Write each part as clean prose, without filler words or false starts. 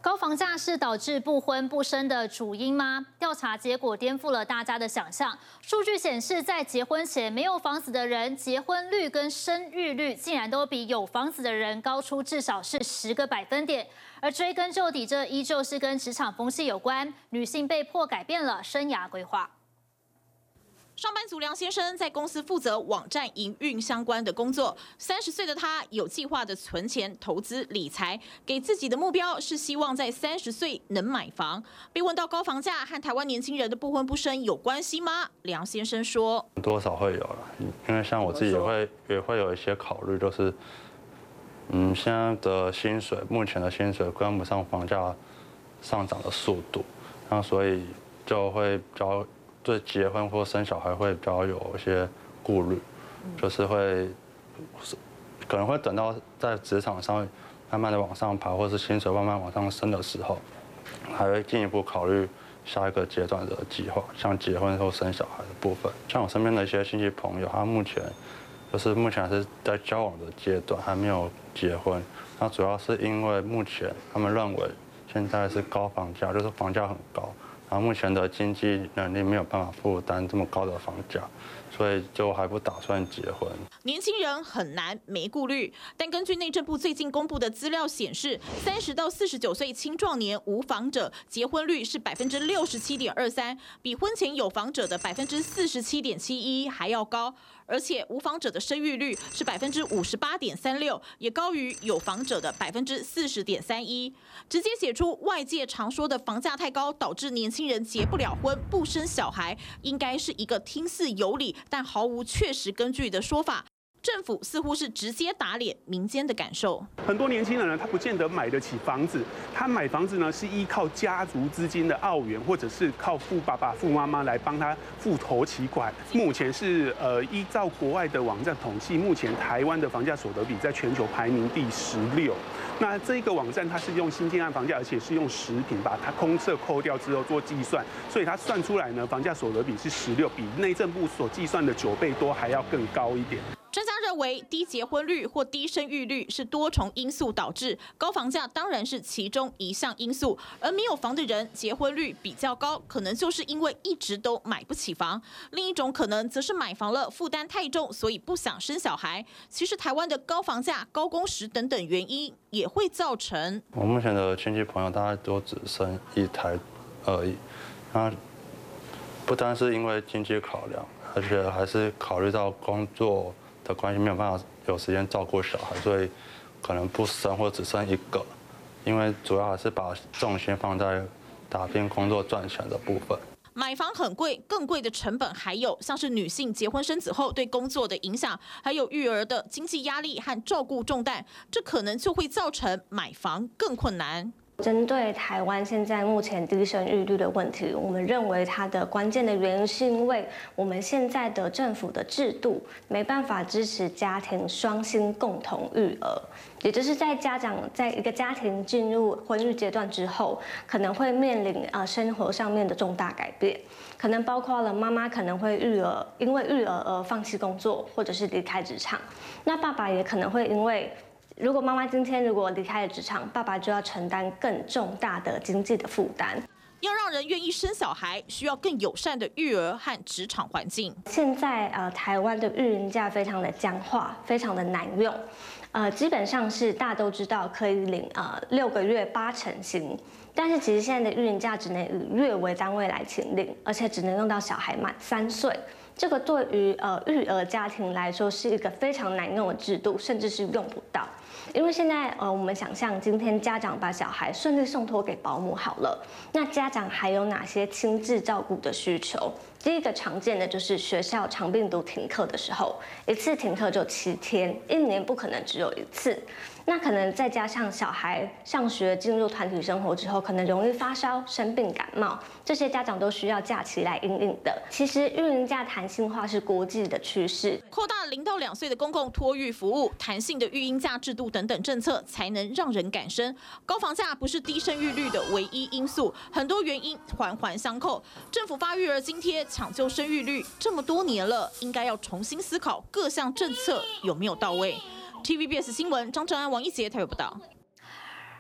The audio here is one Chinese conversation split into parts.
高房价是导致不婚不生的主因吗？调查结果颠覆了大家的想象。数据显示，在结婚前没有房子的人，结婚率跟生育率竟然都比有房子的人高出至少是10个百分点。而追根究底，这依旧是跟职场风气有关，女性被迫改变了生涯规划。 上班族梁先生在公司负责网站营运相关的工作。30岁的他有计划的存钱、投资、理财，给自己的目标是希望在30岁能买房。被问到高房价和台湾年轻人的不婚不生有关系吗？梁先生说： 多少会有了，因为像我自己也会有一些考虑，就是现在的薪水，目前的薪水跟不上房价上涨的速度，然后所以就会比较。 对结婚或生小孩会比较有一些顾虑，就是可能会等到在职场上慢慢的往上爬，或是薪水慢慢往上升的时候，还会进一步考虑下一个阶段的计划，像结婚或生小孩的部分。像我身边的一些亲戚朋友，他目前还是在交往的阶段，还没有结婚。那主要是因为目前他们认为现在是高房价，就是房价很高。 然后目前的经济能力没有办法负担这么高的房价，所以就还不打算结婚。 年轻人很难没顾虑，但根据内政部最近公布的资料显示，30到49岁青壮年无房者结婚率是67.23%，比婚前有房者的47.71%还要高。 而且无房者的生育率是58.36%，也高于有房者的40.31%，直接写出外界常说的房价太高导致年轻人结不了婚、不生小孩，应该是一个听似有理但毫无确实根据的说法。 政府似乎是直接打脸民间的感受。 很多年轻人呢，他不见得买得起房子，他买房子呢是依靠家族资金的澳元，或者是靠富爸爸、富妈妈来帮他付头期款。目前是依照国外的网站统计，目前台湾的房价所得比在全球排名第16。那这个网站它是用新建案房价，而且是用实坪把它空设扣掉之后做计算，所以它算出来呢，房价所得比是16，比内政部所计算的9倍多还要更高一点。 专家认为，低结婚率或低生育率是多重因素导致，高房价当然是其中一项因素。而没有房的人结婚率比较高，可能就是因为一直都买不起房。另一种可能则是买房了负担太重，所以不想生小孩。其实台湾的高房价、高工时等等原因也会造成。 我目前的亲戚朋友大概都只生1胎而已，那不单是因为经济考量，而且还是考虑到工作 的关系没有办法有时间照顾小孩，所以可能不生或只生1个，因为主要还是把重心放在打拼工作赚钱的部分。 买房很贵，更贵的成本还有像是女性结婚生子后对工作的影响，还有育儿的经济压力和照顾重担，这可能就会造成买房更困难。 针对台湾现在目前低生育率的问题，我们认为它的关键的原因是因为我们现在的政府的制度没办法支持家庭双薪共同育儿，也就是在家长在一个家庭进入婚育阶段之后，可能会面临生活上面的重大改变，可能包括了妈妈可能会因为育儿而放弃工作，或者是离开职场，那爸爸也可能会因为 如果妈妈今天如果离开了职场，爸爸就要承担更重大的经济的负担。 要让人愿意生小孩，需要更友善的育儿和职场环境。 现在台湾的育婴假非常的僵化，非常的难用。基本上是大家都知道可以领6个月80%薪，但是其实现在的育婴假只能以月为单位来请领，而且只能用到小孩满3岁。 这个对于育儿家庭来说是一个非常难用的制度，甚至是用不到。因为现在我们想象今天家长把小孩顺利送托给保姆好了，那家长还有哪些亲自照顾的需求？第一个常见的就是学校长病毒停课的时候，一次停课就7天，1年不可能只有1次。 那可能再加上小孩上学进入团体生活之后，可能容易发烧、生病、感冒，这些家长都需要假期来因应的。其实育婴假弹性化是国际的趋势， 扩大0到2岁的公共托育服务、弹性的育婴假制度等等政策，才能让人敢生。高房价不是低生育率的唯一因素，很多原因环环相扣。政府发育儿津贴抢救生育率这么多年了，应该要重新思考各项政策有没有到位。TVBS 新闻张正安、王一杰台北报道。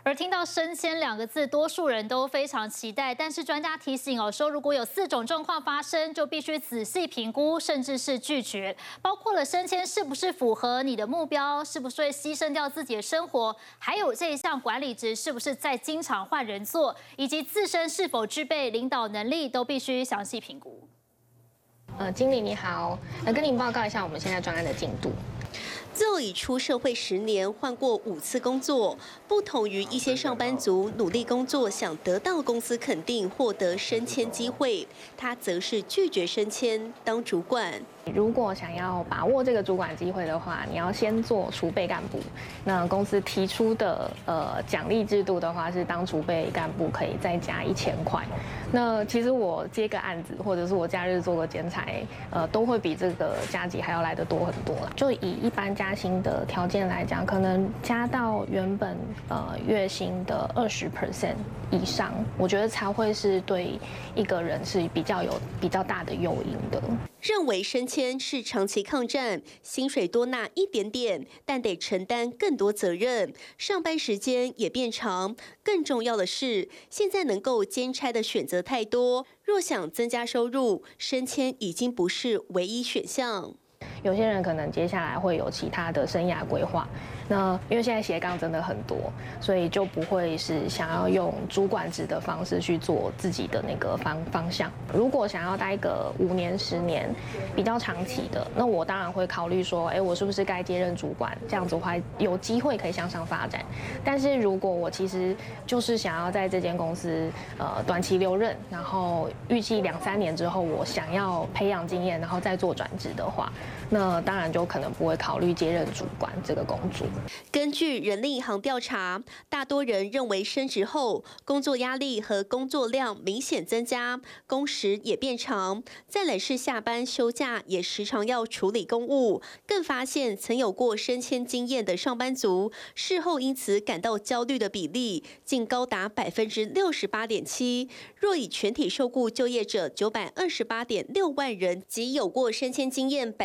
而听到升迁2个字，多数人都非常期待。但是专家提醒说，如果有4种状况发生，就必须仔细评估，甚至是拒绝，包括了升迁是不是符合你的目标，是不是会牺牲掉自己的生活，还有这一项管理职是不是在经常换人做，以及自身是否具备领导能力，都必须详细评估。 经理你好，跟您报告一下我们现在专案的进度。 自已出社会10年，换过5次工作。不同于一些上班族努力工作，想得到公司肯定，获得升迁机会，他则是拒绝升迁，当主管。 如果想要把握这个主管机会的话，你要先做储备干部。那公司提出的奖励制度的话，是当储备干部可以再加1000块。那其实我接个案子，或者是我假日做个兼差，都会比这个加级还要来得多很多啦。就以一般加薪的条件来讲，可能加到原本月薪的20% 以上，我觉得才会是对一个人是比较大的诱因的。 认为升迁是长期抗战，薪水多纳一点点，但得承担更多责任，上班时间也变长。更重要的是，现在能够兼差的选择太多，若想增加收入，升迁已经不是唯一选项。 有些人可能接下来会有其他的生涯规划，那因为现在斜杠真的很多，所以就不会是想要用主管职的方式去做自己的那个方向。如果想要待个5年10年比较长期的，那我当然会考虑说，我是不是该接任主管，这样子我还有机会可以向上发展。但是如果我其实就是想要在这间公司短期留任，然后预计2、3年之后我想要培养经验，然后再做转职的话，那当然就可能不会考虑接任主管这个工作。 根据人力银行调查，大多人认为升职后工作压力和工作量明显增加，工时也变长。再来是下班休假也时常要处理公务，更发现曾有过升迁经验的上班族，事后因此感到焦虑的比例竟高达68.7%。若以全体受雇就业者928.6万人及有过升迁经验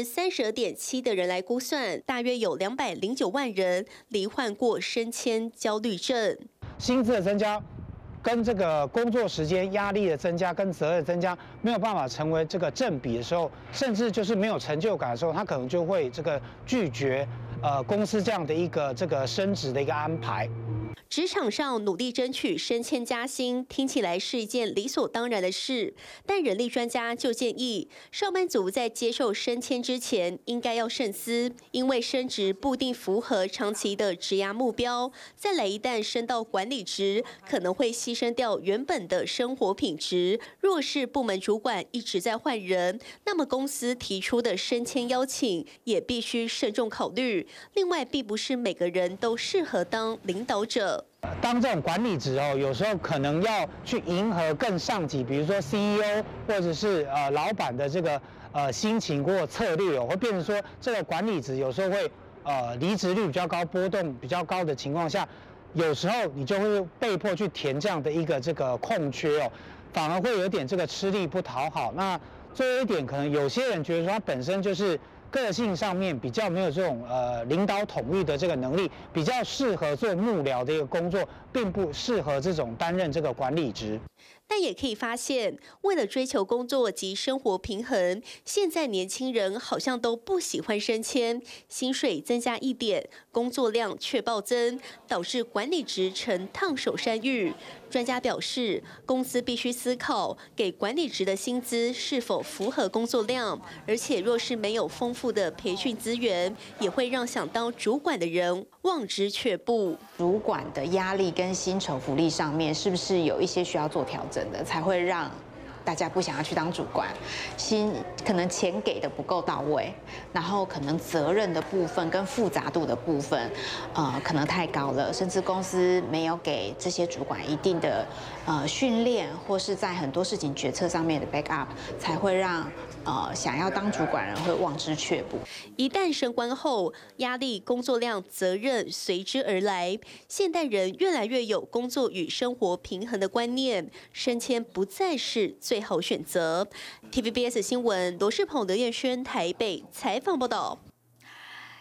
32.7%的人来估算，大约有209万人罹患过升迁焦虑症。 薪资的增加跟这个工作时间压力的增加跟责任增加没有办法成为这个正比的时候，甚至就是没有成就感的时候，他可能就会这个拒绝公司这样的一个这个升职的一个安排。 职场上努力争取升迁加薪，听起来是一件理所当然的事，但人力专家就建议，上班族在接受升迁之前，应该要慎思，因为升职不一定符合长期的职涯目标。再来，一旦升到管理职，可能会牺牲掉原本的生活品质。若是部门主管一直在换人，那么公司提出的升迁邀请也必须慎重考虑。另外，并不是每个人都适合当领导者。 当这种管理职有时候可能要去迎合更上级，比如说 CEO 或者是老板的这个心情或策略会变成说这个管理职有时候会离职率比较高、波动比较高的情况下，有时候你就会被迫去填这样的一个这个空缺反而会有点这个吃力不讨好。那最后一点，可能有些人觉得说他本身就是个性上面比较没有这种领导统御的这个能力，比较适合做幕僚的一个工作，并不适合这种担任这个管理职。 但也可以发现，为了追求工作及生活平衡，现在年轻人好像都不喜欢升迁，薪水增加一点，工作量却暴增，导致管理职成烫手山芋。专家表示，公司必须思考给管理职的薪资是否符合工作量，而且若是没有丰富的培训资源，也会让想当主管的人望之却步。 主管的压力跟薪酬福利上面，是不是有一些需要做调整的，才会让大家不想要去当主管？可能钱给的不够到位，然后可能责任的部分跟复杂度的部分，可能太高了，甚至公司没有给这些主管一定的训练，或是在很多事情决策上面的 backup， 才会让想要当主管人会望之却步。 一旦升官后，压力、工作量、责任随之而来。现代人越来越有工作与生活平衡的观念，升迁不再是最好选择。TVBS 新闻罗世鹏、刘彦轩台北采访报道。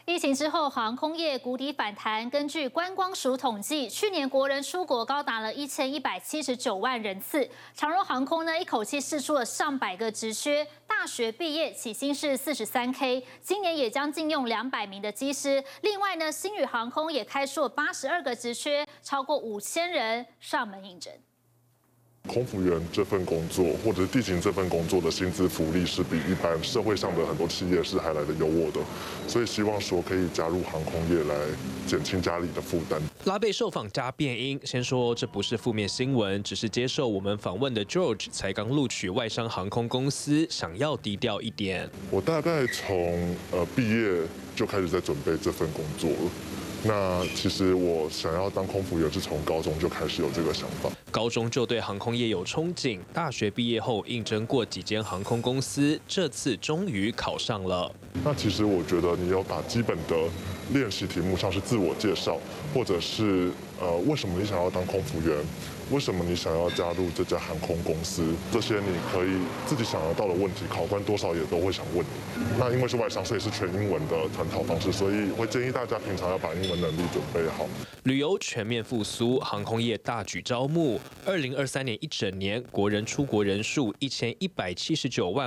疫情之后，航空业谷底反弹。根据观光署统计，去年国人出国高达了1179万人次。长荣航空呢，一口气释出了上百个职缺，大学毕业起薪是43K， 今年也将禁用200名的机师。另外呢，星宇航空也开出了82个职缺，超过5000人上门应征。 空服员这份工作，或者是地勤这份工作的薪资福利是比一般社会上的很多企业是还来得优渥的，所以希望说可以加入航空业来减轻家里的负担。 拉贝受访加变音，先说这不是负面新闻，只是接受我们访问的 George 才刚录取外商航空公司，想要低调一点。 我大概从毕业就开始在准备这份工作了。那其实我想要当空服员是从高中就开始有这个想法， 高中就对航空业有憧憬，大学毕业后应征过几间航空公司，这次终于考上了。 那其实我觉得你要把基本的练习题目，像是自我介绍，或者是为什么你想要当空服员，为什么你想要加入这家航空公司，这些你可以自己想得到的问题，考官多少也都会想问你。那因为是外商，所以是全英文的探讨方式，所以会建议大家平常要把英文能力准备好。 旅游全面复苏，航空业大举招募。2023年一整年，国人出国人数1179万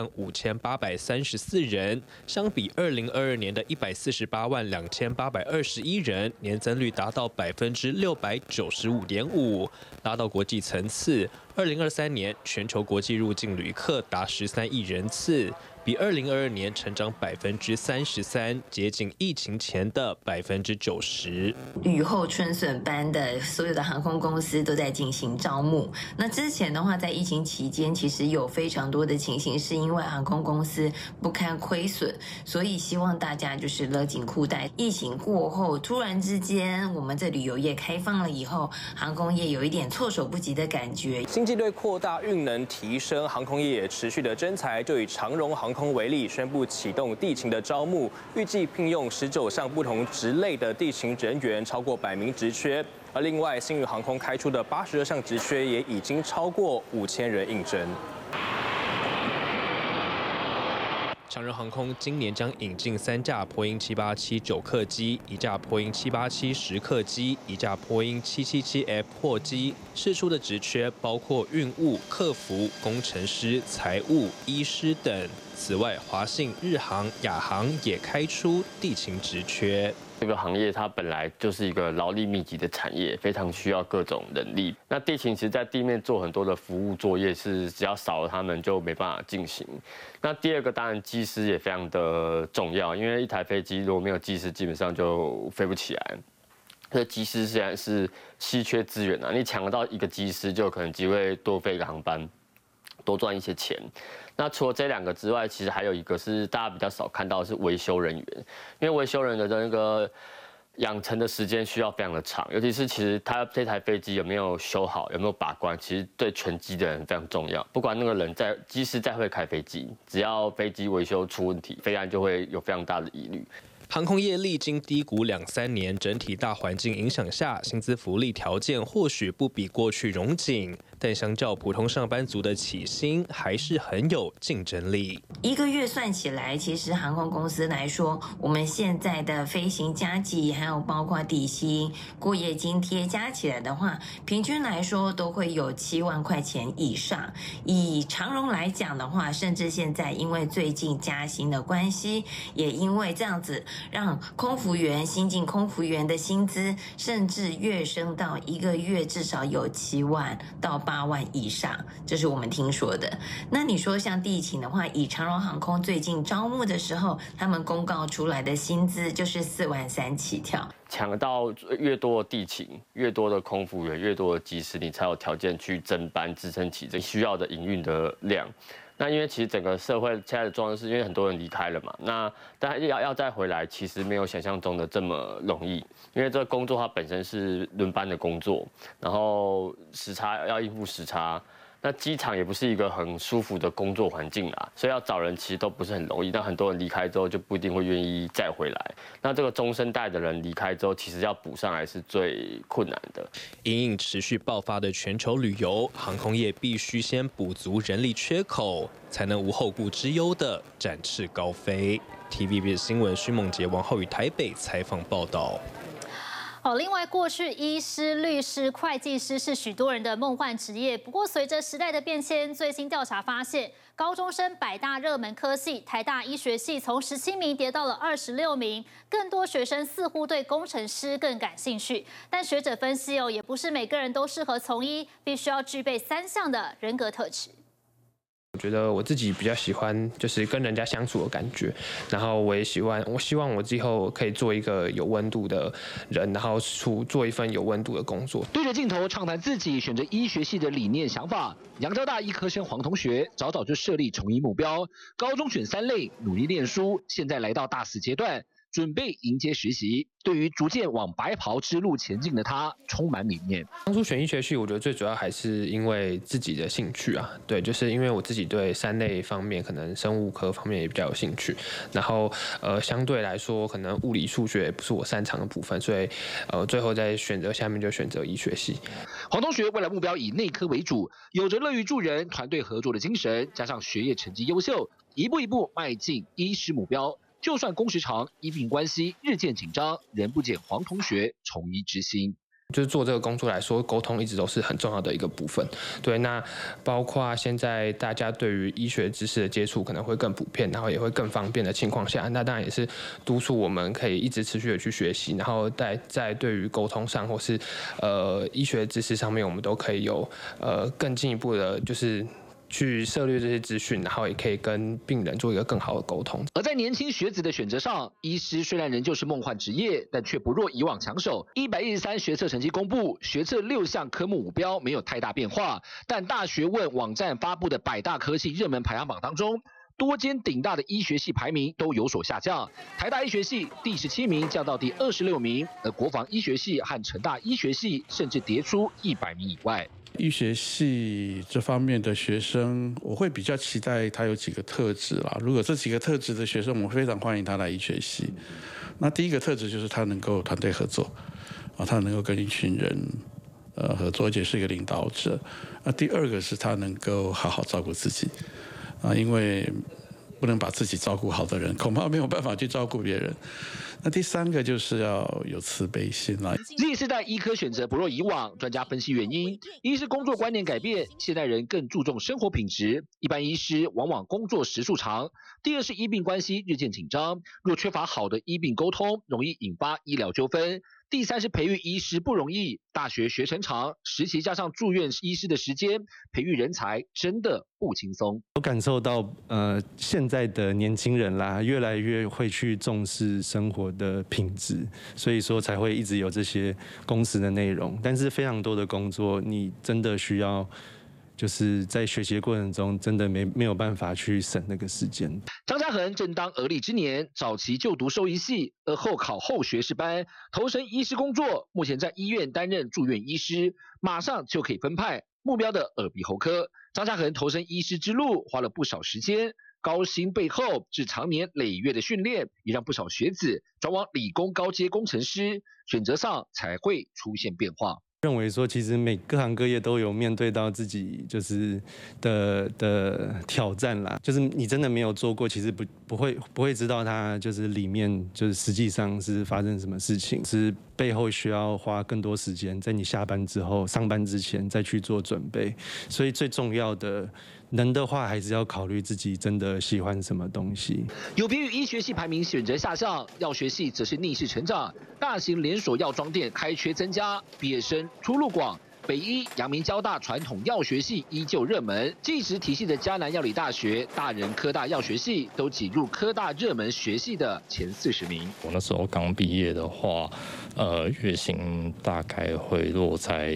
5834人，相比2022年的148万2821人，年增率达到695.5%。拉到国际层次，2023年全球国际入境旅客达13亿人次，比2022年成长33%，接近疫情前的90%。 雨后春笋般的，所有的航空公司都在进行招募。那之前的话，在疫情期间，其实有非常多的情形是因为航空公司不堪亏损，所以希望大家就是勒紧裤带。疫情过后，突然之间，我们这旅游业开放了以后，航空业有一点措手不及的感觉。 经济对扩大运能提升，航空业也持续的征才，就以长荣航空为例，宣布启动地勤的招募，预计聘用19项不同职类的地勤人员，超过100名职缺。而另外，星宇航空开出的82项职缺，也已经超过5000人应征。长荣航空今年将引进3架波音787 9客机，1架波音787 10客机，1架波音777F 货机。释出的职缺包括运务、客服、工程师、财务、医师等。此外，华信、日航、亚航也开出地勤职缺。 这个行业它本来就是一个劳力密集的产业，非常需要各种人力。那地勤其实在地面做很多的服务作业，是只要少了他们就没办法进行。那第二个当然机师也非常的重要，因为一台飞机如果没有机师，基本上就飞不起来。所以机师虽然是稀缺资源啊，你抢得到一个机师，就有可能机会多飞一个航班，多赚一些钱。那除了这2个之外，其实还有一个是大家比较少看到的是维修人员，因为维修人员的那个养成的时间需要非常的长，尤其是其实他这台飞机有没有修好，有没有把关，其实对全机的人非常重要。不管那个人机师再会开飞机，只要飞机维修出问题，飞安就会有非常大的疑虑。 航空业历经低谷2-3年，整体大环境影响下，薪资福利条件或许不比过去荣景，但相较普通上班族的起薪，还是很有竞争力。 1个月算起来，其实航空公司来说，我们现在的飞行加给，还有包括底薪、过夜津贴加起来的话，平均来说都会有7万块钱以上。以长荣来讲的话，甚至现在因为最近加薪的关系，也因为这样子，让空服员、新进空服员的薪资甚至跃升到1个月至少有7万到8万以上，这是我们听说的。那你说像地勤的话，以长荣航空最近招募的时候，他们公告出来的薪资就是4万3起跳。 抢到越多的地勤，越多的空服员，越多的机师，你才有条件去增班，支撑起这需要的营运的量。那因为其实整个社会现在的状况是因为很多人离开了嘛，那但要再回来，其实没有想象中的这么容易，因为这个工作它本身是轮班的工作，然后时差要应付时差， 那机场也不是一个很舒服的工作环境啦，所以要找人其实都不是很容易。那很多人离开之后就不一定会愿意再回来。那这个中生代的人离开之后，其实要补上来是最困难的。 因应持续爆发的全球旅游，航空业必须先补足人力缺口，才能无后顾之忧的展翅高飞。TVB 新闻徐梦杰、王浩宇台北采访报道。 另外，过去医师、律师、会计师是许多人的梦幻职业。不过，随着时代的变迁，最新调查发现，高中生百大热门科系，台大医学系从17名跌到了26名。更多学生似乎对工程师更感兴趣。但学者分析也不是每个人都适合从医，必须要具备3项的人格特质。 我觉得我自己比较喜欢就是跟人家相处的感觉，然后我希望我之后可以做一个有温度的人，然后做一份有温度的工作。 对着镜头畅谈自己选择医学系的理念想法，阳交大医科生黄同学早早就设立从医目标，高中选3类，努力念书，现在来到大4阶段，准备迎接实习。对于逐渐往白袍之路前进的他，充满理念。 当初选医学系，我觉得最主要还是因为自己的兴趣啊，对，就是因为我自己对3类方面，可能生物科方面也比较有兴趣，然后相对来说，可能物理、数学也不是我擅长的部分，所以最后在选择下面就选择医学系。 黄同学未来目标以内科为主，有着乐于助人、团队合作的精神，加上学业成绩优秀，一步一步迈进医师目标。就算工时长，医病关系日渐紧张，仍不减黄同学从医之心。 就是做这个工作来说，沟通一直都是很重要的一个部分。对，那包括现在大家对于医学知识的接触可能会更普遍，然后也会更方便的情况下，那当然也是督促我们可以一直持续的去学习，然后在对于沟通上或是医学知识上面，我们都可以有更进一步的，就是去涉猎这些资讯，然后也可以跟病人做一个更好的沟通。 而在年轻学子的选择上，医师虽然仍旧是梦幻职业，但却不若以往抢手。113学测成绩公布，学测6项科目目标没有太大变化，但大学问网站发布的百大科系热门排行榜当中，多间顶大的医学系排名都有所下降，台大医学系第17名降到第26名，而国防医学系和成大医学系甚至跌出100名以外。 医学系这方面的学生，我会比较期待他有几个特质啦。如果这几个特质的学生，我非常欢迎他来医学系。那第一个特质就是他能够团队合作，他能够跟一群人合作，而且是一个领导者。那第二个是他能够好好照顾自己，因为不能把自己照顾好的人，恐怕没有办法去照顾别人。那第3个就是要有慈悲心啦。 Z 世代医科选择不若以往，专家分析原因：一是工作观念改变，现代人更注重生活品质，一般医师往往工作时数长；第二是医病关系日渐紧张，若缺乏好的医病沟通，容易引发医疗纠纷。第3是培育医师不容易，大学学程长，实习加上住院医师的时间，培育人才真的不轻松。 我感受到现在的年轻人啦，越来越会去重视生活的品质，所以说才会一直有这些公司的内容。但是非常多的工作，你真的需要就是在学习的过程中，真的没有办法去省那个时间。 张家恒正当而立之年，早期就读兽医系，而后考后学士班，投身医师工作。目前在医院担任住院医师，马上就可以分派目标的耳鼻喉科。张家恒投身医师之路，花了不少时间。高薪背后是常年累月的训练，也让不少学子转往理工高阶工程师，选择上才会出现变化。 认为说，其实各行各业都有面对到自己就是的挑战啦。就是你真的没有做过，其实不会知道它就是里面就是实际上是发生什么事情，是背后需要花更多时间，在你下班之后、上班之前再去做准备。所以最重要的，能的话还是要考虑自己真的喜欢什么东西。 有别于医学系排名选择下降，药学系则是逆势成长，大型连锁药妆店开缺增加，毕业生出路广。北医、阳明交大传统药学系依旧热门，技职体系的嘉南药理大学、大人科大药学系都挤入科大热门学系的前40名。 我那时候刚毕业的话，月薪大概会落在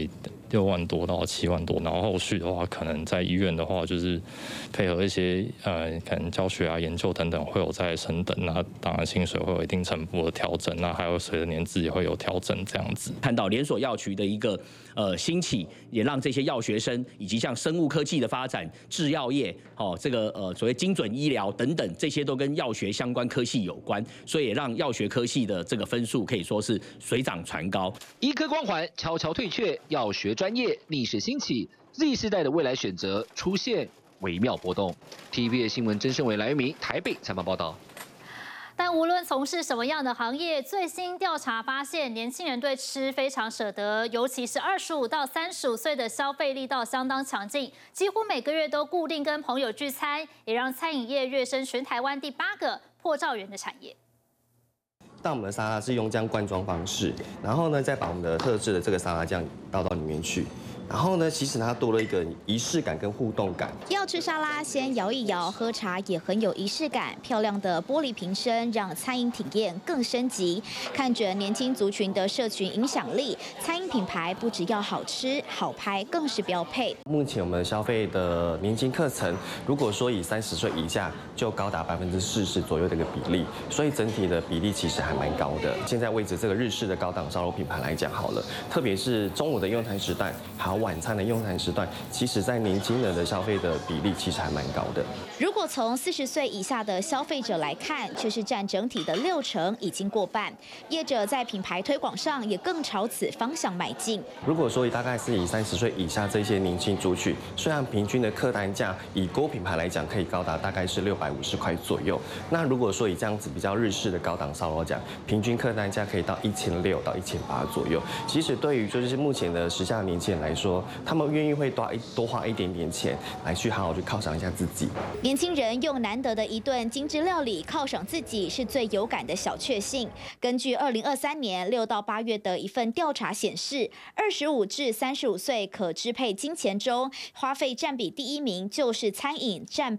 6万多到7万多，然后后续的话，可能在医院的话，就是配合一些可能教学啊、研究等等，会有在升等，那当然薪水会有一定程度的调整，那还有随着年资也会有调整这样子。 看到连锁药局的一个兴起，也让这些药学生以及像生物科技的发展、制药业，这个所谓精准医疗等等，这些都跟药学相关科系有关，所以也让药学科系的这个分数可以说是水涨船高。 医科光环悄悄退却，药学专业逆势兴起 ，Z 世代的未来选择出现微妙波动。TVBS 新闻曾胜伟、来明台北采访报道。 但无论从事什么样的行业，最新调查发现，年轻人对吃非常舍得，尤其是25到35岁的消费力道相当强劲，几乎每个月都固定跟朋友聚餐，也让餐饮业跃升全台湾第8个破兆元的产业。 但我们的沙拉是用这样罐装方式，然后呢，再把我们的特制的这个沙拉酱倒到里面去。然后呢，其实它多了一个仪式感跟互动感。 要吃沙拉，先摇一摇；喝茶也很有仪式感。漂亮的玻璃瓶身让餐饮体验更升级。看准年轻族群的社群影响力，餐饮品牌不只要好吃、好拍，更是标配。 目前我们消费的年轻客层，如果说以30岁以下，就高达40%左右的一个比例，所以整体的比例其实还蛮高的。现在为止这个日式的高档烧肉品牌来讲好了，特别是中午的用餐时段，还有晚餐的用餐时段，其实在年轻人的消费的比例其实还蛮高的。 如果从40岁以下的消费者来看，却是占整体的60%，已经过半。业者在品牌推广上也更朝此方向迈进。 如果说大概是以30岁以下这些年轻族群，虽然平均的客单价以锅品牌来讲可以高达大概是650块左右，那如果说以这样子比较日式的高档烧肉讲，平均客单价可以到1600到1800左右。其实对于就是目前的时下年轻人来说，他们愿意会多花一点点钱来去好好去犒赏一下自己。 年轻人用难得的一顿精致料理犒赏自己，是最有感的小确幸。根据2023年6到8月的一份调查显示，25至35岁可支配金钱中，花费占比第1名就是餐饮，占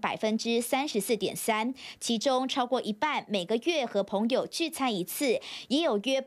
34.3%，其中超过一半每个月和朋友聚餐一次，也有约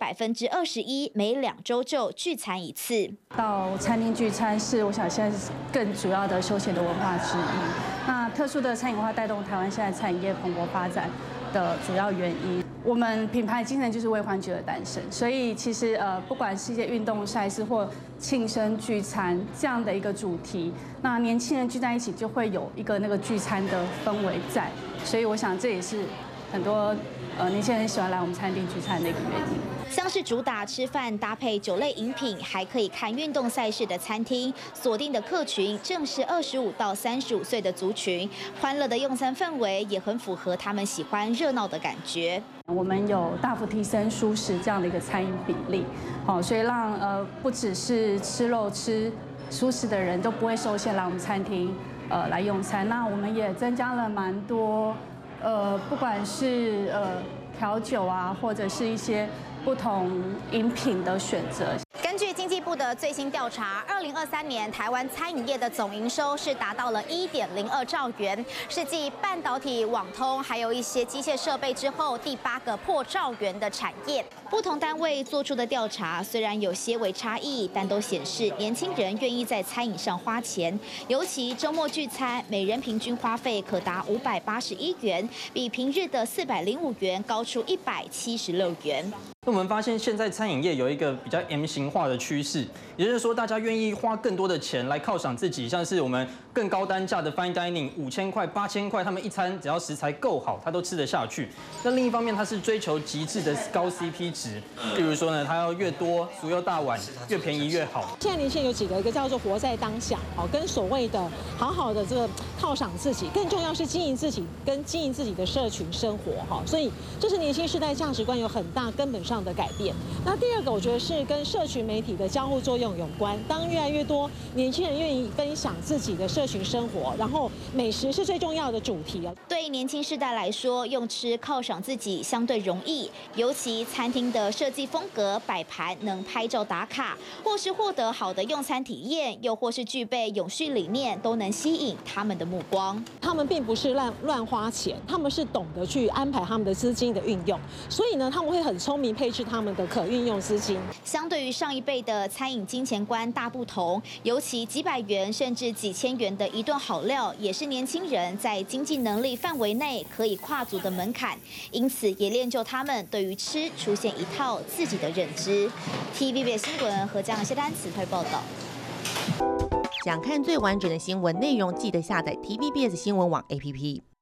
21%每2周就聚餐一次。 到餐厅聚餐是我想现在是更主要的休闲的文化之一。那特殊的餐饮文化带动台湾现在餐饮业蓬勃发展的主要原因。我们品牌精神就是为欢聚而诞生，所以其实不管是一些运动赛事或庆生聚餐这样的一个主题，那年轻人聚在一起就会有一个那个聚餐的氛围在，所以我想这也是很多年轻人喜欢来我们餐厅聚餐的一个原因。 像是主打吃饭搭配酒类饮品，还可以看运动赛事的餐厅，锁定的客群正是25到35岁的族群。欢乐的用餐氛围也很符合他们喜欢热闹的感觉。 我们有大幅提升蔬食这样的一个餐饮比例，所以让不只是吃肉吃蔬食的人都不会受限来我们餐厅来用餐。那我们也增加了蛮多不管是调酒啊，或者是一些不同饮品的选择。 根据经济部的最新调查，2023年台湾餐饮业的总营收是达到了1.02兆元，是继半导体、网通还有一些机械设备之后第8个破兆元的产业。不同单位做出的调查虽然有些微差异，但都显示年轻人愿意在餐饮上花钱，尤其周末聚餐，每人平均花费可达581元，比平日的405元高出176元。 那我们发现现在餐饮业有一个比较 M 型化的趋势，也就是说大家愿意花更多的钱来犒赏自己，像是我们更高单价的 Fine Dining，5000块、8000块，他们一餐只要食材够好，他都吃得下去。那另一方面，他是追求极致的高 CP 值，例如说呢，他要越多足又大碗，越便宜越好。 现在年轻人有几个，一个叫做活在当下，跟所谓的好好的这个犒赏自己，更重要是经营自己跟经营自己的社群生活所以这是年轻世代价值观有很大根本上的改变。那第二个，我觉得是跟社群媒体的交互作用有关。当越来越多年轻人愿意分享自己的社群生活，然后美食是最重要的主题。 对年轻世代来说，用吃犒赏自己相对容易，尤其餐厅的设计风格、摆盘能拍照打卡，或是获得好的用餐体验，又或是具备永续理念，都能吸引他们的目光。 他们并不是乱花钱，他们是懂得去安排他们的资金的运用，所以呢，他们会很聪明配配置他们的可运用资金。 相对于上一辈的餐饮金钱观大不同，尤其几百元甚至几千元的一顿好料，也是年轻人在经济能力范围内可以跨足的门槛，因此也练就他们对于吃出现一套自己的认知。TVBS 新闻何江谢丹词汇报道。 想看最完整的新闻内容，记得下载 TVBS 新闻网 APP。